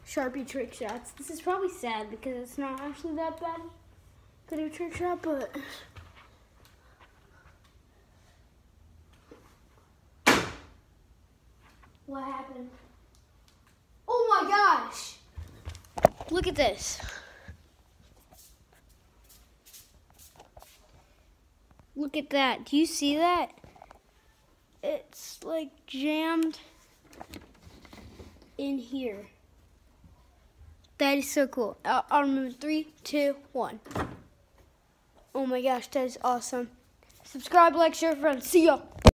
Sharpie trick shots. This is probably sad because it's not actually that bad. Good of a trick shot, but what happened? Oh my gosh! Look at this. Look at that. Do you see that? It's like jammed in here. That is so cool. I'll remember 3, 2, 1. Oh my gosh, that is awesome. Subscribe, like, share, friends. See ya.